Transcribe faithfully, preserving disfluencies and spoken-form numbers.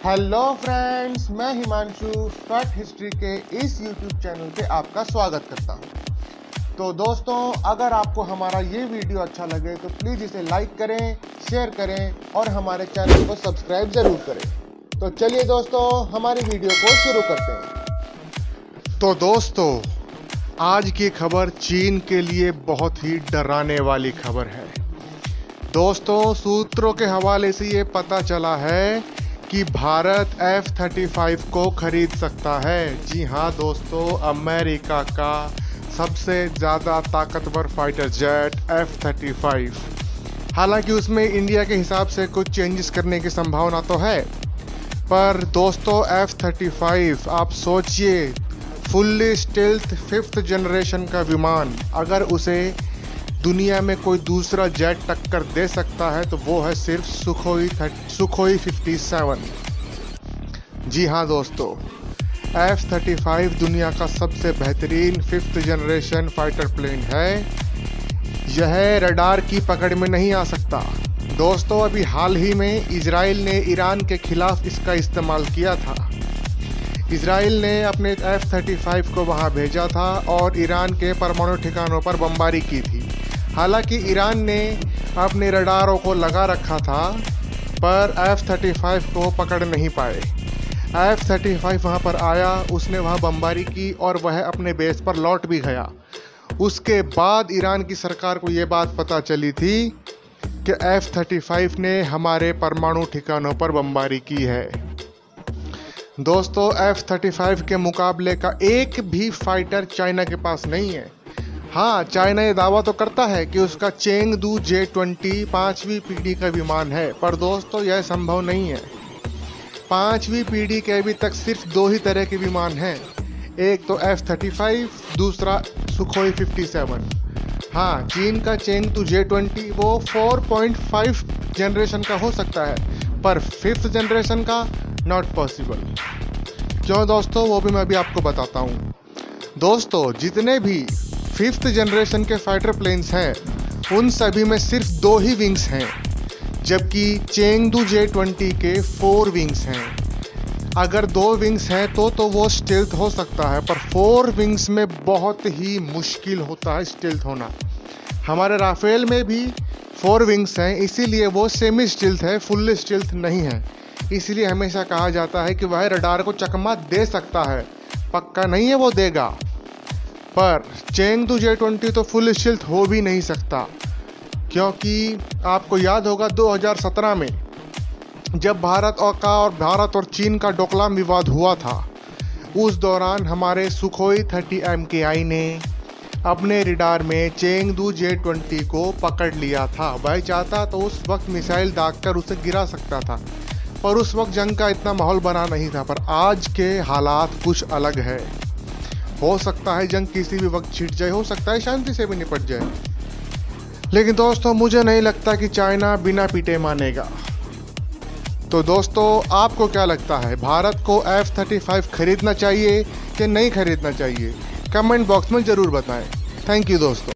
Hello friends, मैं Himanshu fact history के इस यूट्यूब चैनल पे आपका स्वागत करता हूँ। तो दोस्तों, अगर आपको हमारा ये वीडियो अच्छा लगे तो प्लीज़ इसे लाइक करें, शेयर करें और हमारे चैनल को सब्सक्राइब ज़रूर करें। तो चलिए दोस्तों, हमारी वीडियो को शुरू करते हैं। तो दोस्तों, आज की खबर चीन के लिए बहुत ही डराने वाली खबर है। दोस्तों, सूत्रों के हवाले से ये पता चला है कि भारत एफ थर्टी फाइव को खरीद सकता है। जी हाँ दोस्तों, अमेरिका का सबसे ज़्यादा ताकतवर fighter jet F thirty five. हालांकि उसमें इंडिया के हिसाब से कुछ चेंजेस करने की संभावना तो है, पर दोस्तों एफ थर्टी फाइव आप सोचिए, फुल्ली स्टेल्थ फिफ्थ जनरेशन का विमान, अगर उसे दुनिया में कोई दूसरा जेट टक्कर दे सकता है तो वो है सिर्फ सुखोई सुखोई फिफ्टी सेवन। जी हाँ दोस्तों, एफ थर्टी फाइव दुनिया का सबसे बेहतरीन फिफ्थ जनरेशन फाइटर प्लेन है। यह रडार की पकड़ में नहीं आ सकता। दोस्तों, अभी हाल ही में इजराइल ने ईरान के खिलाफ इसका इस्तेमाल किया था। इजराइल ने अपने एफ थर्टी फाइव को वहां भेजा था और ईरान के परमाणु ठिकानों पर बमबारी की थी। हालांकि ईरान ने अपने रडारों को लगा रखा था, पर एफ थर्टी फाइव को पकड़ नहीं पाए। एफ थर्टी फाइव वहाँ पर आया, उसने वहाँ बमबारी की और वह अपने बेस पर लौट भी गया। उसके बाद ईरान की सरकार को ये बात पता चली थी कि एफ थर्टी फाइव ने हमारे परमाणु ठिकानों पर बमबारी की है। दोस्तों, एफ थर्टी फाइव के मुकाबले का एक भी फाइटर चाइना के पास नहीं है। हाँ, चाइना ये दावा तो करता है कि उसका चेंगदू जे ट्वेंटी पाँचवीं पीढ़ी का विमान है, पर दोस्तों यह संभव नहीं है। पाँचवीं पीढ़ी के अभी तक सिर्फ दो ही तरह के विमान हैं, एक तो एफ थर्टी फाइव, दूसरा सुखोई फिफ्टी सेवन। हाँ, चीन का चेंगदू जे ट्वेंटी वो फोर पॉइंट फाइव जनरेशन का हो सकता है, पर फिफ्थ जनरेशन का नॉट पॉसिबल। क्यों दोस्तों, वो भी मैं अभी आपको बताता हूँ। दोस्तों, जितने भी फिफ्थ जनरेशन के फाइटर प्लेन्स हैं उन सभी में सिर्फ दो ही विंग्स हैं, जबकि चेंगदू जे ट्वेंटी के फोर विंग्स हैं। अगर दो विंग्स हैं तो तो वो स्टेल्थ हो सकता है, पर फोर विंग्स में बहुत ही मुश्किल होता है स्टेल्थ होना। हमारे राफेल में भी फोर विंग्स हैं, इसीलिए वो सेमी स्टेल्थ है, फुल स्टेल्थ नहीं है। इसीलिए हमेशा कहा जाता है कि वह रडार को चकमा दे सकता है, पक्का नहीं है वो देगा। पर चेंगदू जे ट्वेंटी तो फुल स्टेल्थ हो भी नहीं सकता, क्योंकि आपको याद होगा दो हज़ार सत्रह में जब भारत और का और भारत और चीन का डोकलाम विवाद हुआ था, उस दौरान हमारे सुखोई थर्टी एम के आई ने अपने रडार में चेंगदू जे ट्वेंटी को पकड़ लिया था। वह चाहता तो उस वक्त मिसाइल दागकर उसे गिरा सकता था, पर उस वक्त जंग का इतना माहौल बना नहीं था। पर आज के हालात कुछ अलग है। हो सकता है जंग किसी भी वक्त छिड़ जाए, हो सकता है शांति से भी निपट जाए, लेकिन दोस्तों मुझे नहीं लगता कि चाइना बिना पीटे मानेगा। तो दोस्तों, आपको क्या लगता है, भारत को एफ थर्टी फाइव खरीदना चाहिए कि नहीं खरीदना चाहिए? कमेंट बॉक्स में ज़रूर बताएं। थैंक यू दोस्तों।